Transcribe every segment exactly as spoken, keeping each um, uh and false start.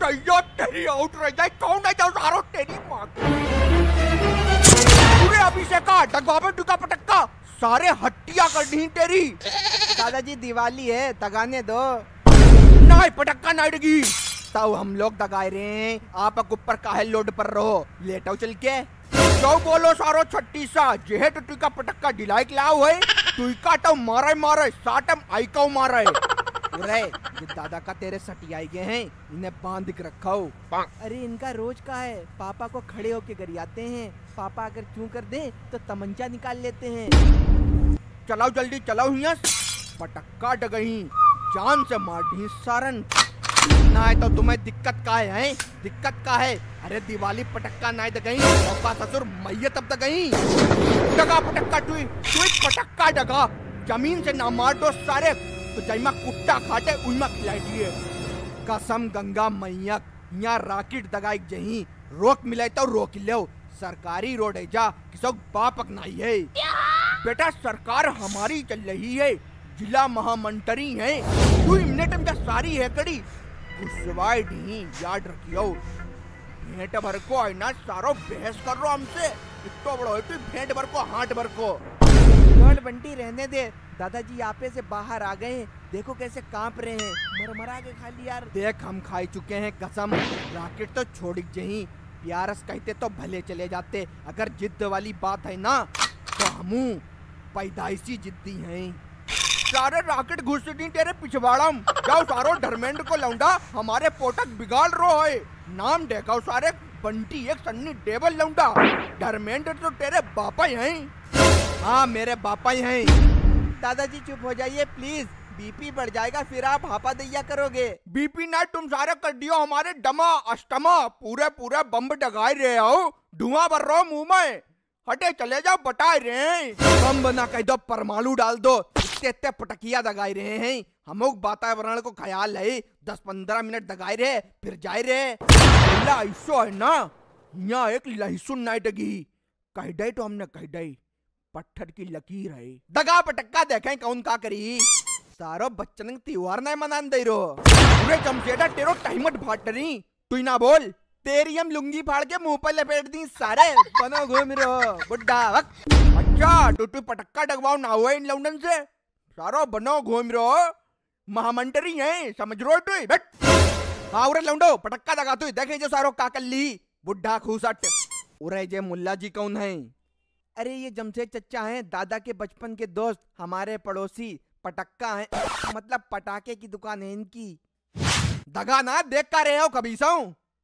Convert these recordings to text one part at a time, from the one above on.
Out है यो तेरी out रह जाए कौन है जो सारो तेरी माँ पूरे अभी से का डगवा में टुका पटक्का सारे हट्टिया करनी तेरी। दादाजी दिवाली है दगाने दो। नहीं पटक्का नहीं डगी ताऊ हम लोग दगाए रहे हैं आप ऊपर काहे लोड पर रहो लेटाओ चल के। जो बोलो सारो छट्टी सा जेहे तो टुका पटक्का डिलाइक लाओ है तुका तो मारे मारे साटम आई को मारे। अरे ये दादा का तेरे सटी आई गए हैं इन्हें बांध के रखा हो। अरे इनका रोज का है पापा को खड़े होके गरियाते हैं पापा अगर क्यों कर दे तो तमंचा निकाल लेते हैं। चलाओ जल्दी चलाओ हिया पटक्का डगही जान से मार दी सारन। ना तो तुम्हें दिक्कत का है, है? दिक्कत का है। अरे दिवाली पटक्का ना दगई पापा ससुर मैये तब दगई डगा पटक्का टुई टुई पटक्का डगा जमीन से ना मार दो सारे तो जैमा कुत्ता खाते उइमा खिलाई दिए। कसम गंगा मैया यहाँ राकेट दगाई जही रोक मिले तो रोक लो सरकारी रोड है जा किसो बापक नहीं है। बेटा सरकार हमारी चल रही है जिला महामंत्री है तू मिनट में सारी है कड़ी घुसवाई दी याद रखियो। भेंट भर को है ना सारो बहस कर रो हमसे इतना बड़ा है तू भेंट भर को हाथ भर को बंटी रहने दे दादाजी आपे से बाहर आ गए देखो कैसे कांप रहे हैं मरमरा के खाली यार। देख हम खाई चुके हैं कसम राकेट तो छोड़ जही प्यारस कहते तो भले चले जाते अगर जिद्द वाली बात है ना तो हमू पैदाइशी जिद्दी हैं। सारे राकेट घुस दी तेरे पिछवाड़म जाओ सारो धर्मेंद्र को लौंडा हमारे पोटक बिगाड़ रो है नाम देखो सारे बंटी एक सन्नी टेबल लौंडा धर्मेंद्र तो तेरे बापा ही हैं। हाँ मेरे बापा ही हैं। दादाजी चुप हो जाइए प्लीज बीपी बढ़ जाएगा फिर आप हापा दैया करोगे। बीपी ना तुम सारे कर दियो हमारे डमा अष्टमा पूरे पूरे बम्ब डगाए रहे हो धुआं भर रहा मुंह में हटे चले जाओ बटाए रहे हैं। बम बना कह दो परमाणु डाल दो इतने इतने पटकिया दगाए रहे हैं हम लोग वातावरण को ख्याल है दस पंद्रह मिनट दगाए रहे फिर जाए रहे। ऐसो है ना यहाँ एक लहसुन नहीं डगी कह दे तो हमने कह दे पत्थर की लकीर है दगा पटक्का देखें कौन का करी सारो बच्चन त्योहार नहीं मनान दे रो पूरे चमचेटा तेरो टाइमट भाट रही तू ना बोल तेरी हम लुंगी फाड़ के मुंह पर लपेट दी सारे बनो घूम रो बुड्ढा वक्त। अच्छा तू तू पटक्का डगवाओ ना हुआ इन लौंडन से सारो बनो घूम रो महामंत्री है समझ रो तू बैठ। हाँ उरे लौंडो पटक्का दगा तू देखे जो सारो काकल ली बुड्ढा खूसट। उरे जे मुल्ला जी कौन है? अरे ये जमशेद चच्चा हैं दादा के बचपन के दोस्त हमारे पड़ोसी पटक्का हैं मतलब पटाखे की दुकान है इनकी। दगा ना देख कर रहे हो कभी सौ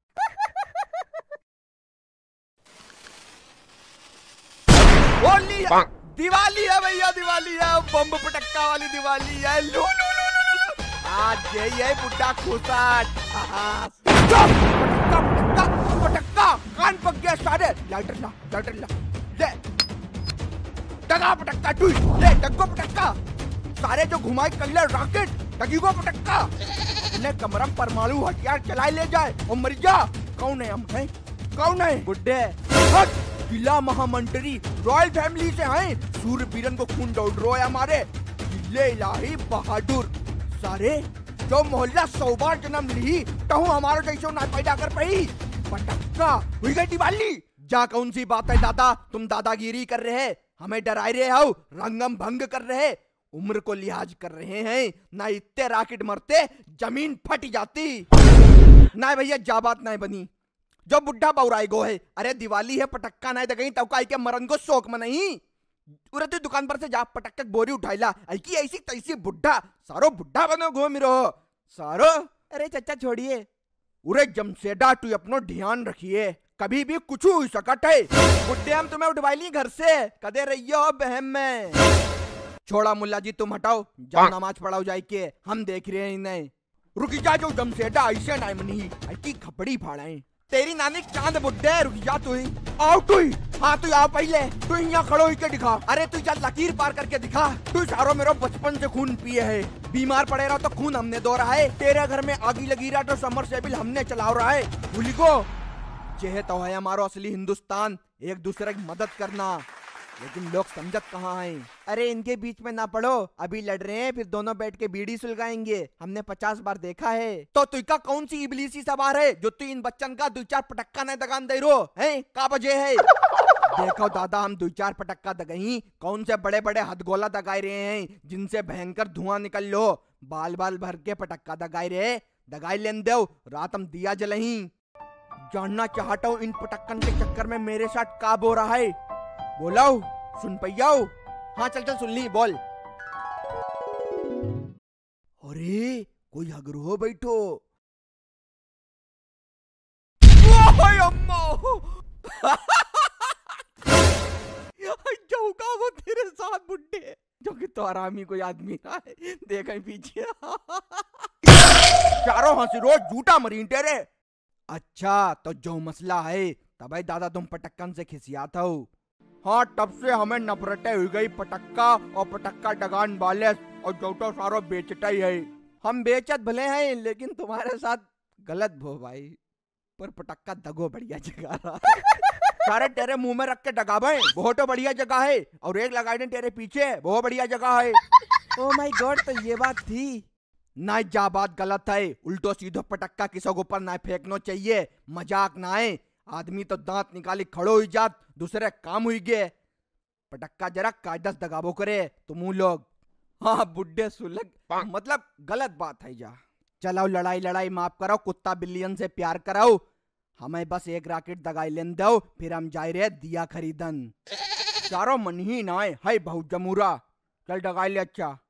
होली है दिवाली है भैया दिवाली है बम पटक्का वाली दिवाली है लो लो लो लो आज यही है बुड्ढा खूसट। पटक्का पटक्का पटक्का कान पक गया सारे लाइटर ला लाइटर ला ले डगा पटक्का टू ले डगो पटक्का सारे जो घुमाई कल्ले रॉकेट डगी को पटक्का ने कमरम परमाणु हथियार चलाए ले जाए और मर जा। कौन है हम हैं कौन है बुड्ढे जिला महामंत्री रॉयल फैमिली से हैं सूरबीरन को खून दौड़ रो है हमारे जिले इलाही बहादुर सारे जो मोहल्ला सौ बार जन्म ली तो हमारा जैसे ना पैदा कर पाई पटक्का हुई गई दिवाली। जा कौन सी बात है दादा तुम दादागिरी कर रहे हमें डराए रहे हो रंगम भंग कर रहे उम्र को लिहाज कर रहे हैं ना इतने राकेट मरते जमीन फट जाती ना भैया जा बात नहीं बनी जो बुढ़ा बौराई गो है। अरे दिवाली है पटक्का नहीं दगई तब का के मरन को शौक में नहीं उरे तू दुकान पर से जा पटक्का बोरी उठाईला ऐसी ऐसी तैसी बुढ़ा सारो बुढ़ा बनो घूम रहो सारो। अरे चचा छोड़िए उरे जमशेदा तू अपनो ध्यान रखिए कभी भी कुछ हो सकत है बुड्ढे हम तुम्हें उठवाई घर से कदे रहियो बहम में। छोड़ा मुल्ला जी तुम हटाओ जाओ नमाज पढ़ाओ जाए के हम देख रहे हैं इन्हें। रुकी जा जो जमशेदा ऐसे नहीं मनी ऐसी खपड़ी फाड़ाए तेरी नानी चांद बुड्ढे रुक जा तू ही आओ तू ही हाँ तू आओ पहले तू यहाँ खड़ो ही के दिखा। अरे तू चल लकीर पार करके दिखा तू सारो मेरो बचपन से खून पिए है बीमार पड़े रहा तो खून हमने दो रहा है तेरे घर में आगी लगी रहा तो समर सेबिल हमने चला रहा है भूली को यह तो है हमारा असली हिंदुस्तान एक दूसरे की मदद करना लेकिन लोग समझत कहाँ हैं। अरे इनके बीच में ना पड़ो, अभी लड़ रहे हैं फिर दोनों बैठ के बीड़ी सुलगाएंगे, हमने पचास बार देखा है। तो तुइका कौन सी इबलीसी सवार है जो तू इन बच्चन का दो चार पटक्का न दगान दे रो है, का बजे है। देखो दादा, हम दो चार पटक्का दगाई, कौन से बड़े बड़े हथगोला दगाए रहे हैं जिनसे भयंकर धुआं निकल लो। बाल बाल भर के पटक्का दगाए रहे, दगाई लेन दो, रात हम दिया जलही। जानना चाहता हूँ इन पटक्कन के चक्कर में मेरे साथ का हो रहा है। बोलाओ, सुन पैयाओ। हाँ चल चल सुन ली, बोल। अरे कोई हगरू हो बैठो। अम्मा जाऊंगा वो तेरे साथ बुड्ढे, जो कि तो आरामी कोई आदमी रहा है, देख पीछे। चारों हंसी रोज झूठा मरीन तेरे। अच्छा तो जो मसला है तब दादा तुम पटक्कन से खिसियाता हो। हाँ तब से हमें नफरतें हुई गई पटक्का और पटक्का डगान वाले, और जो तो सारो बेचता ही है। हम बेचत भले हैं लेकिन तुम्हारे साथ गलत भो भाई, पर पटक्का दगो बढ़िया जगह रहा। सारे तेरे मुंह में रख के डगावे, बहुत बढ़िया जगह है, और एक लगाए तेरे पीछे, बहुत बढ़िया जगह है। ओ माय गॉड, तो ये बात थी ना। जा बात गलत है, उल्टो सीधो पटक्का किसी के ऊपर ना फेंकना चाहिए, मजाक ना है। आदमी तो दांत निकाली खड़ो हुई जात, दूसरे काम हुई गए। पटक्का जरा कायदस दगाबो करे तुम लोग। हाँ बुड्ढे सुलग, मतलब गलत बात है। जा चलाओ, लड़ाई लड़ाई माफ कराओ, कुत्ता बिल्लियन से प्यार कराओ, हमें बस एक राकेट दगाई लेन दो, फिर हम जाए रहे दिया खरीदन। चारों मन ही ना है बहुत जमूरा, चल दगाई ले। अच्छा